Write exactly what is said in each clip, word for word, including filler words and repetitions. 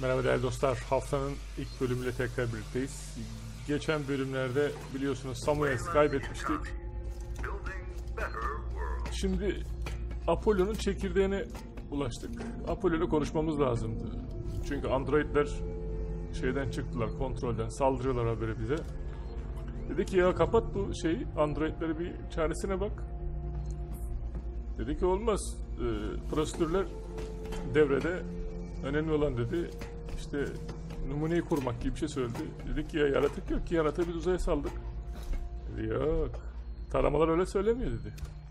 Merhaba değerli dostlar, haftanın ilk bölümüyle tekrar birlikteyiz. Geçen bölümlerde biliyorsunuz Samuel'i kaybetmiştik. Şimdi Apollo'nun çekirdeğine ulaştık. Apollo'yla konuşmamız lazımdı. Çünkü androidler şeyden çıktılar, kontrolden saldırıyorlar haberi bize. Dedi ki ya kapat bu şeyi, androidlere bir çaresine bak. Dedi ki olmaz, ee, prosedürler devrede, önemli olan dedi işte numuneyi kurmak gibi bir şey söyledi. Dedik ki ya yaratık yok ki, yaratığı biz uzaya saldık. Dedi yok, taramalar öyle söylemiyor dedi.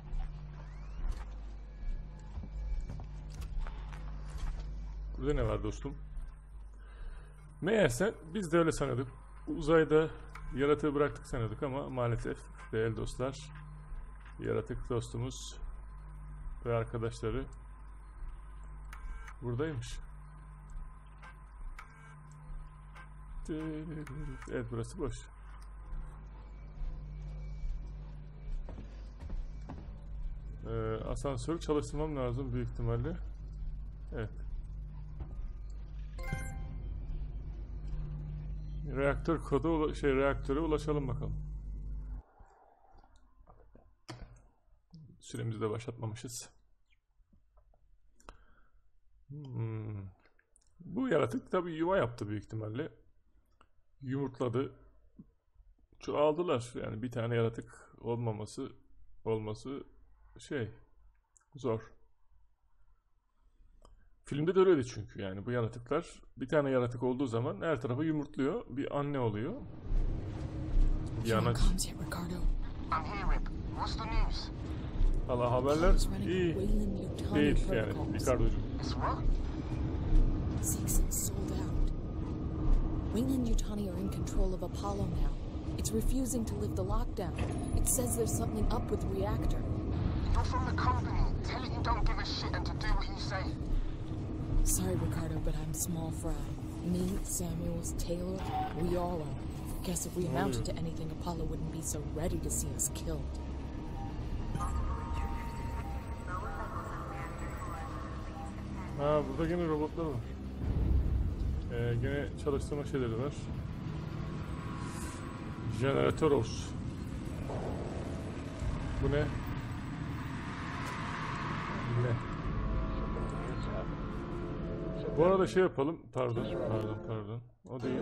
Burada ne var dostum? Meğerse biz de öyle sanıyorduk. Uzayda yaratığı bıraktık sanıyorduk ama maalesef değerli dostlar, yaratık dostumuz ve arkadaşları buradaymış. Evet, burası boş. Ee, asansörü çalıştırmam lazım büyük ihtimalle. Evet. Reaktör kodu şey reaktöre ulaşalım bakalım. Süremizi de başlatmamışız. Hmm. Bu yaratık tabii yuva yaptı büyük ihtimalle. Yumurtladı. Çoğaldılar. Yani bir tane yaratık olmaması olması şey zor. Filmde de öyleydi çünkü, yani bu yaratıklar bir tane yaratık olduğu zaman her tarafı yumurtluyor. Bir anne oluyor. Bir anaç. Allah haberler iyi değil yani Ricardo'cum. Weyland-Yutani are in control of Apollo now. It's refusing to lift the lockdown. It says there's something up with the reactor. You're from the company. Tell it you don't give a shit and to do what you say. Sorry, Ricardo, but I'm small fry. Me, Samuels, Taylor, we all are. Guess if we amounted to anything, Apollo wouldn't be so ready to see us killed. Ha, burada yine robotlar var. Ee, gene çalıştırma şeyleri var. Jeneratörüz. Bu ne? Ne? Bu arada şey yapalım. Pardon, pardon, pardon. O değil.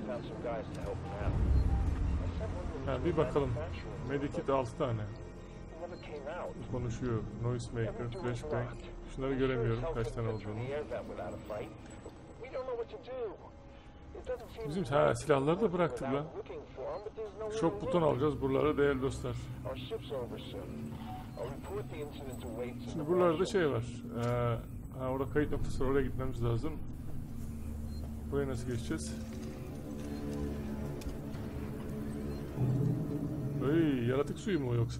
Ha, bir bakalım. Medikit altı tane. Konuşuyor. Noisemaker, flashbang. Şunları göremiyorum. Kaç tane olduğunu. Bizim ha, silahları da bıraktık lan. Çok buton alacağız buralara değerli dostlar. Şimdi buralarda şey var. Ee, ha, orada kayıt noktası var. Oraya gitmemiz lazım. Buraya nasıl geçeceğiz? Ay, yaratık suyu mu o yoksa?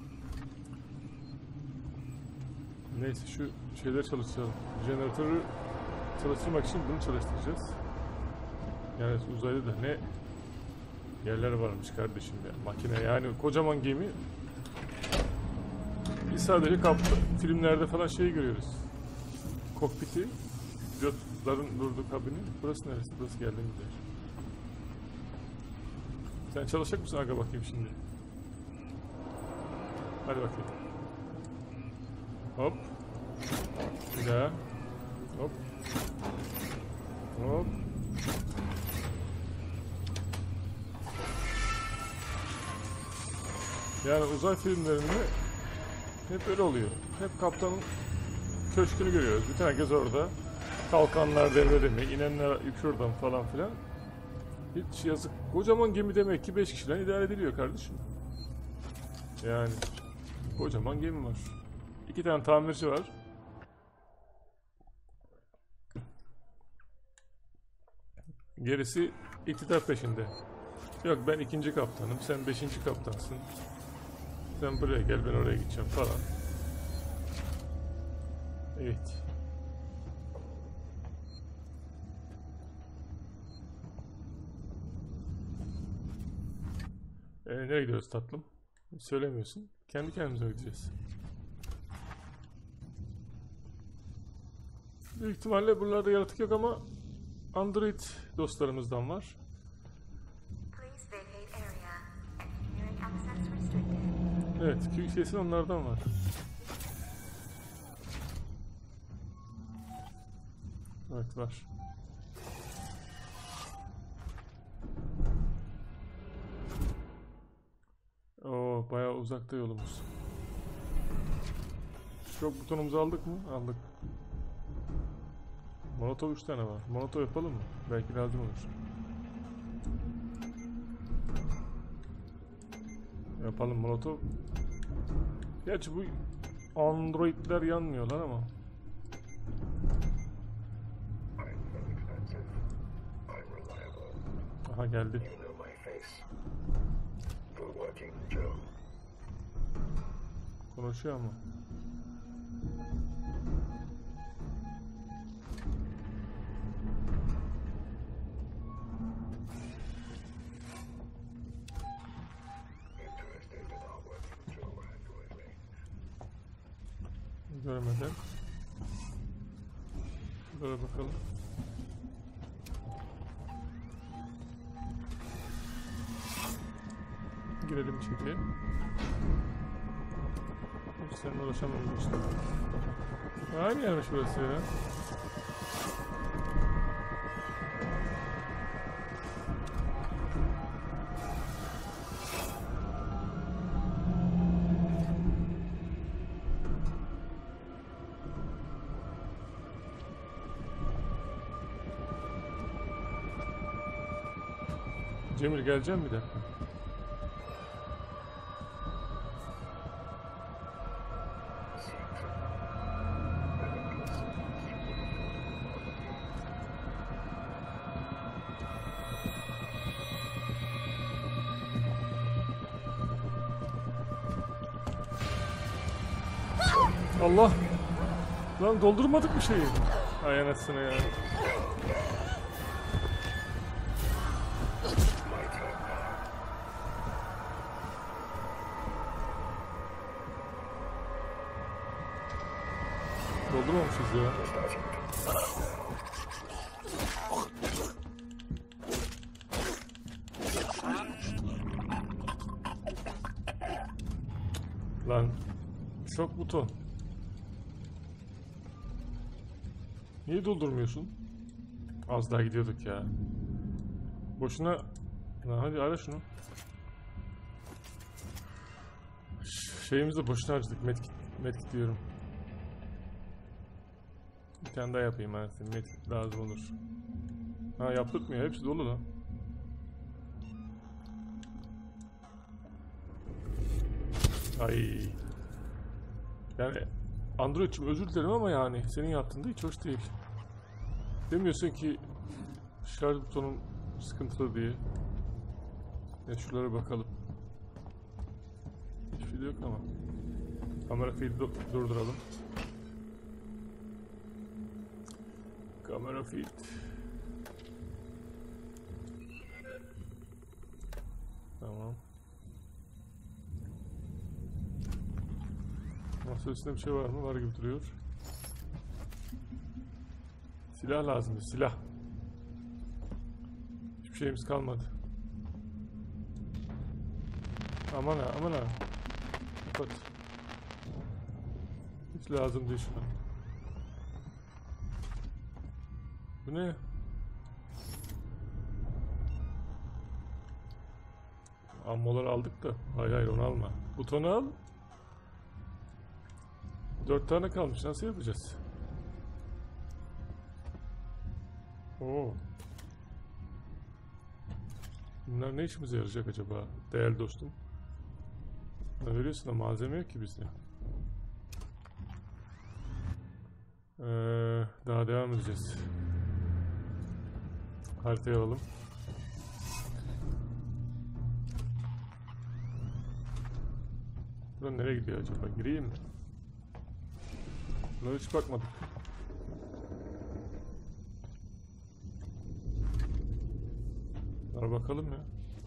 Neyse şu şeyleri çalıştıralım. Jeneratörü çalıştırmak için bunu çalıştıracağız. Yani uzayda da ne yerler varmış kardeşim ya. Makine yani kocaman gemi. Biz sadece kapta filmlerde falan şeyi görüyoruz. Kokpiti, pilotların durduğu kabini. Burası neresi? Burası geldiğimiz yer. Sen çalışacak mısın aga bakayım şimdi? Hadi bakayım. Hop. Bir daha. Hop. Hop. Yani uzay filmlerinde hep öyle oluyor. Hep kaptanın köşkünü görüyoruz. Bütün herkes orada. Kalkanlar devrede mi? İnenler şuradan falan filan. Hiç yazık. Kocaman gemi demek ki beş kişiden idare ediliyor kardeşim. Yani kocaman gemi var. İki tane tamirci var. Gerisi iktidar peşinde. Yok ben ikinci kaptanım, sen beşinci kaptansın. Sen buraya gel, ben oraya gideceğim falan. Evet. Ee, nereye gidiyoruz tatlım? Söylemiyorsun. Kendi kendimize gideceğiz. Büyük ihtimalle buralarda yaratık yok ama Android dostlarımızdan var. Please vacate area. Engineering access restricted. Evet, kesin onlardan var. Evet, var. Oo, bayağı uzakta yolumuz. Şok butonumuzu aldık mı? Aldık. Molotov üç tane var. Molotov yapalım mı? Belki lazım olur. Yapalım molotov. Gerçi bu androidler yanmıyorlar ama. Aha geldi. Konuşuyor ama. Görmeden. Şuraya bakalım. Girelim içeriye. Hiç seninle ulaşamadım işte. Aynı yermiş burası ya. Cemil geleceğim bir dakika. Allah! Lan doldurmadık bir şeyi. Ay anasını ya. Doldurmamışız ya. Lan şok buton. Niye doldurmuyorsun? Az daha gidiyorduk ya. Boşuna. Lan hadi ara şunu. Ş- Şeyimizi de boşuna harcadık. Medkit, medkit diyorum. Bir tane daha yapayım ben size. Medkit lazım olur. Ha yaptık mı ya? Hepsi dolu lan. Ay. Yani Android'cim özür dilerim ama yani senin yaptığın da hiç hoş değil. Demiyorsun ki şarj butonum sıkıntılı diye. Ya şuralara bakalım. Hiçbir şey yok ama. Kamera feed'i durduralım. Kamera feed. Tamam. Masa üstünde bir şey var mı? Var gibi duruyor. Silah lazımdı, silah. Hiçbir şeyimiz kalmadı. Aman ha, aman ha. Kapat. Hiç lazım değil şu an. Bu ne? Ammoları aldık da. Hayır hayır onu alma. Butonu al. Dört tane kalmış. Nasıl yapacağız? Oo. Bunlar ne işimize yarayacak acaba? Değerli dostum. Ne veriyorsun da malzeme yok ki bizde. Ee, daha devam edeceğiz. Haritayı alalım. Buradan nereye gidiyor acaba? Gireyim mi? Buna hiç bakmadık. Bunlara bakalım ya.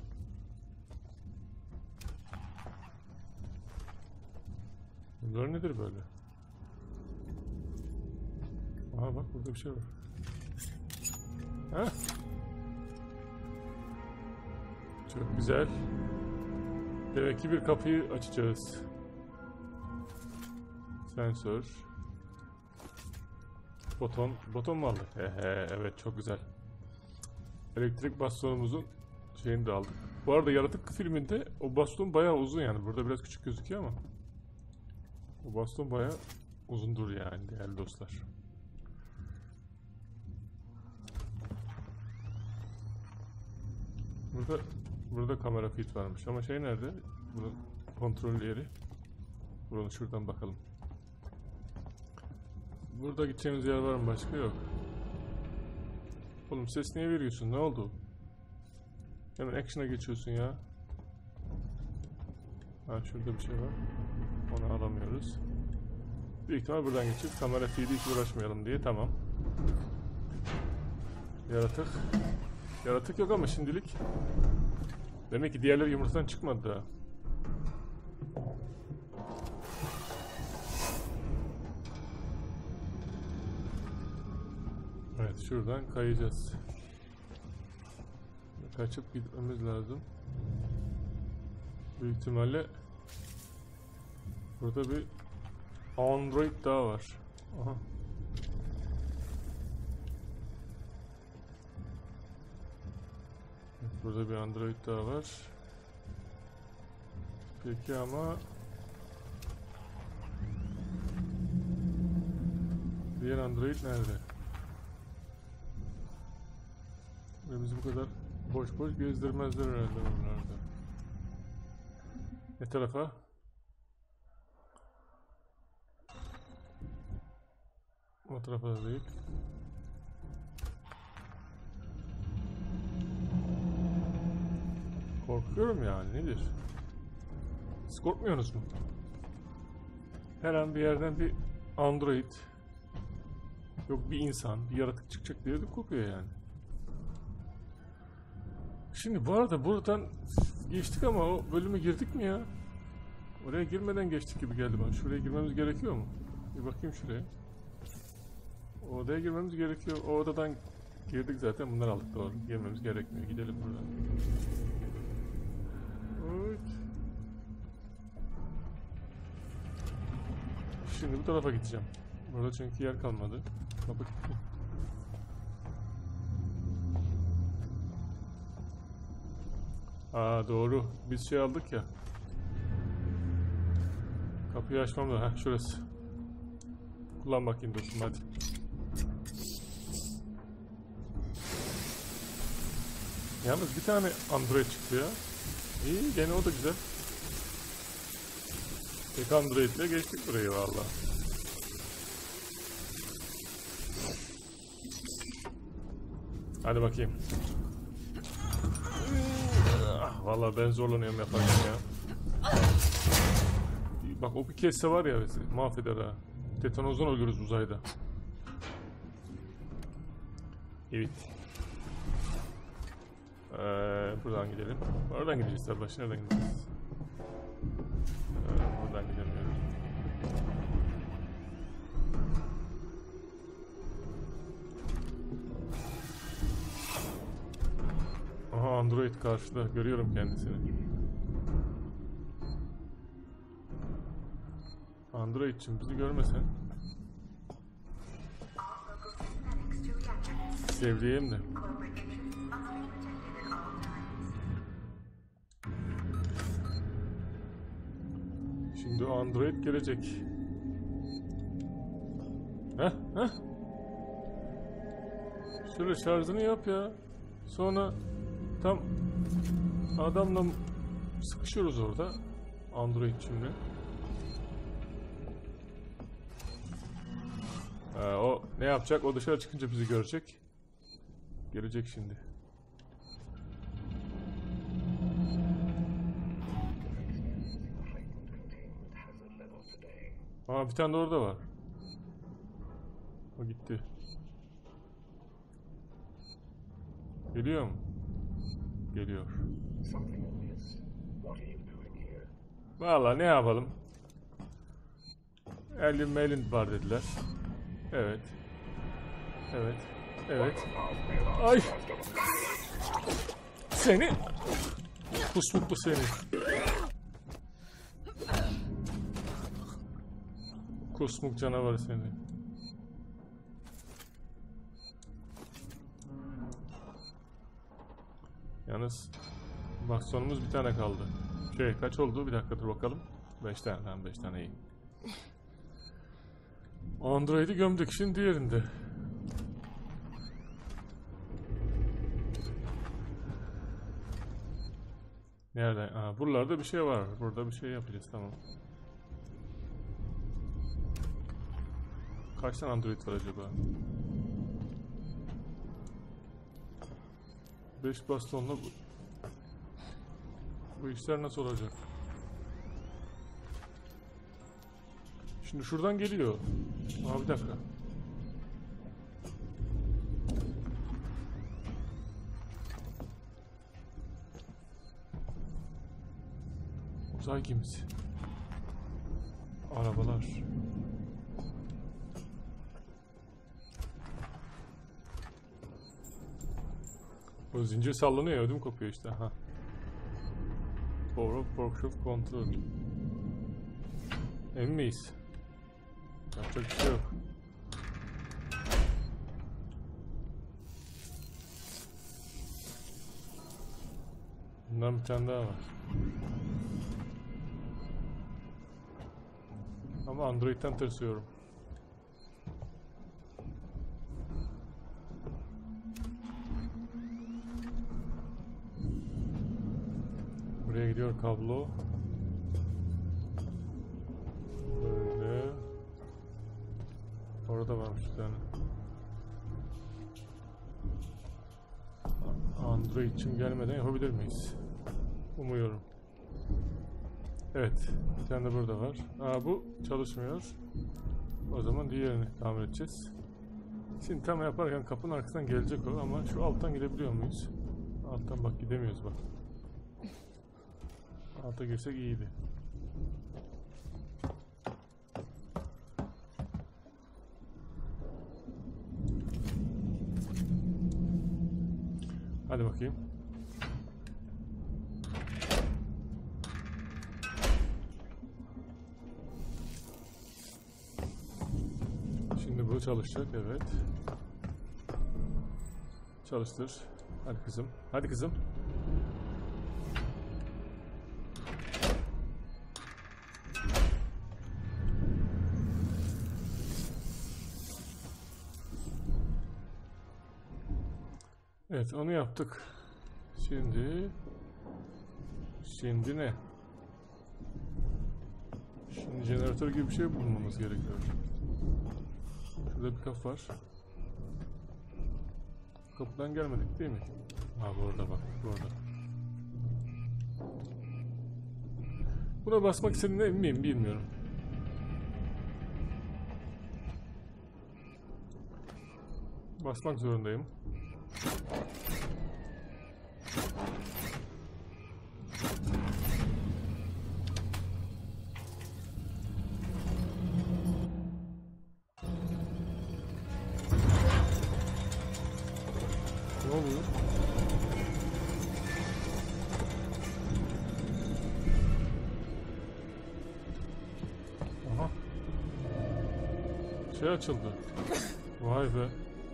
Bunlar nedir böyle? Aha bak burada bir şey var. Heh. Çok güzel. Demek ki bir kapıyı açacağız. Sensör. Boton. Boton mu aldık? Hehe, evet çok güzel. Elektrik bastonumuzun şeyini de aldık. Bu arada Yaratık filminde o baston bayağı uzun yani. Burada biraz küçük gözüküyor ama. O baston bayağı uzundur yani değerli dostlar. Burada burada kamera feed varmış ama şey nerede? Bunun kontrol yeri. Bunu şuradan bakalım. Burada gideceğimiz yer var mı başka? Yok. Oğlum ses niye veriyorsun? Ne oldu? Hemen action'a geçiyorsun ya. Ha şurada bir şey var. Onu alamıyoruz. Büyük ihtimal buradan geçip kamera feed'i hiç uğraşmayalım diye. Tamam. Yaratık. Yaratık yok ama şimdilik. Demek ki diğerleri yumurtadan çıkmadı daha. Evet şuradan kayacağız. Kaçıp gitmemiz lazım. Büyük ihtimalle burada bir Android daha var. Aha. Burada bir Android daha var. Peki ama diğer Android nerede? Ve bizi bu kadar boş boş gezdirmezler herhalde buralarda. Ne tarafa? O tarafa da değil. Korkuyorum yani nedir? Siz korkmuyorsunuz mu? Her an bir yerden bir Android, yok bir insan, bir yaratık çıkacak diye de korkuyor yani. Şimdi bu arada buradan geçtik ama o bölüme girdik mi ya? Oraya girmeden geçtik gibi geldi bana. Şuraya girmemiz gerekiyor mu? Bir bakayım şuraya. O odaya girmemiz gerekiyor. O odadan girdik zaten. Bunları aldık doğru. Girmemiz gerekmiyor. Gidelim buradan. Evet. Şimdi bu tarafa gideceğim. Burada çünkü yer kalmadı. Kapı gitti. Aa doğru. Biz şey aldık ya. Kapıyı açmam da. Heh şurası. Kullan bakayım dostum hadi. Yalnız bir tane Android çıktı ya. İyi gene o da güzel. Tek Android ile geçtik burayı valla. Hadi bakayım. Valla ben zorlanıyorum yaparken ya. Bak o bir kesse var ya mahveder ha. Tetanozdan ölürüz uzayda. Evet. Ee, buradan gidelim. Oradan gideceğiz tabi. Başka nereden gideceğiz? Ee, buradan gidemiyoruz. Aha Android karşıda. Görüyorum kendisini. Android için bizi görmesen. Sevdiğim de. Şimdi o Android gelecek. Heh heh. Şöyle şarjını yap ya. Sonra tam adamla sıkışıyoruz orada. Android şimdi. Ee, o ne yapacak? O dışarı çıkınca bizi görecek. Gelecek şimdi. Aa bir tane de orada var. O gitti. Geliyor mu? Geliyor. Vallahi ne yapalım? Erlin Melin var dediler. Evet. Evet. Evet. Ay. Seni. Kusmuklu seni. Kusmuk canavarı seni. Yalnız bak sonumuz bir tane kaldı. Şey kaç oldu? Bir dakika dur bakalım. Beş tane. Tamam beş tane iyi. Android'i gömdük. Şimdi diğerinde. Nereden? Aa, buralarda bir şey var. Burada bir şey yapacağız. Tamam. Kaç tane Android var acaba? beş bastonla bu. Bu işler nasıl olacak? Şimdi şuradan geliyor. Aa bir dakika. Uzay gemisi. Arabalar. O zincir sallanıyor ya, ödüm kopuyor işte. Ha. Power of Workshop Control. Emin miyiz? Yapacak bir şey yok. Bundan bir tane daha var. Ama Android'den tırsıyorum. Buraya gidiyor kablo. Böyle. Orada varmış bir tane. Android için gelmeden yapabilir miyiz? Umuyorum. Evet. Bir tane de burada var. Aa, bu çalışmıyor. O zaman diğerini tamir edeceğiz. Şimdi tam yaparken kapının arkasından gelecek o, ama şu alttan gidebiliyor muyuz? Alttan bak gidemiyoruz bak. Alta girsek iyiydi. Hadi bakayım. Şimdi bu çalışacak, evet. Çalıştır. Hadi kızım. Hadi kızım. Evet, onu yaptık. Şimdi Şimdi ne? Şimdi jeneratör gibi bir şey bulmamız gerekiyor. Şurada bir kapı var. Kapıdan gelmedik değil mi? Ha, burada bak, burada. Buna basmak istediğimde emin miyim bilmiyorum. Basmak zorundayım. Ne oluyor? Aha. Şey açıldı. Vay be.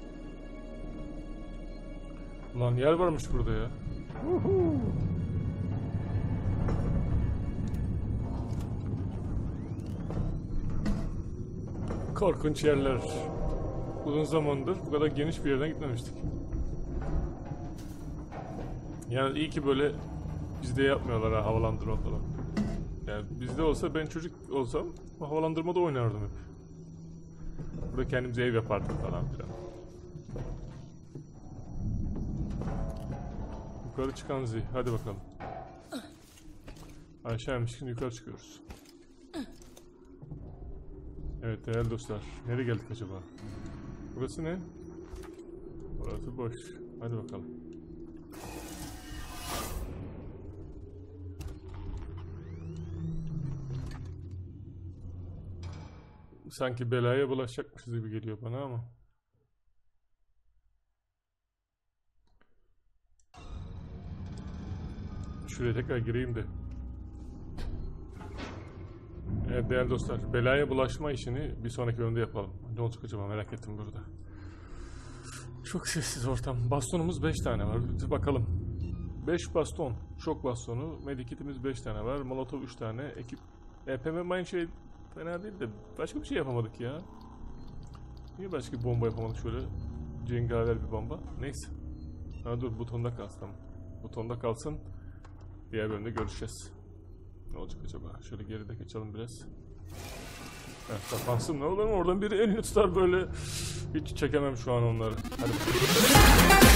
Ulan yer varmış burada ya. Korkunç yerler. Uzun zamandır bu kadar geniş bir yerden gitmemiştik. Yani iyi ki böyle bizde yapmıyorlar ha, havalandırma falan. Yani bizde olsa, ben çocuk olsam havalandırmada oynardım hep. Burada kendimize ev yapardık falan filan. Yukarı çıkan zi. Hadi bakalım. Aşağıymış, şimdi yukarı çıkıyoruz. Evet değerli dostlar. Nereye geldik acaba? Burası ne? Burası boş. Hadi bakalım. Sanki belaya bulaşacakmışız gibi geliyor bana ama. Şuraya tekrar gireyim de. Evet değerli dostlar, belaya bulaşma işini bir sonraki bölümde yapalım. Ne olacak acaba, merak ettim burada. Çok sessiz ortam. Bastonumuz beş tane var. Bir bakalım. beş baston. Şok bastonu. Medikitimiz beş tane var. Molotov üç tane. Ekip. E P M aynı şey fena değil de başka bir şey yapamadık ya. Niye başka bir bomba yapamadık şöyle? Cengaver bir bomba. Neyse. Ha dur, butonda kalsın. Tamam. Butonda kalsın. Diğer bölümde görüşeceğiz. Ne olacak acaba? Şöyle geride geçelim biraz. Evet, kapansın. Ne olur mu? Oradan biri elini tutar böyle. Hiç çekemem şu an onları. Hadi bakalım.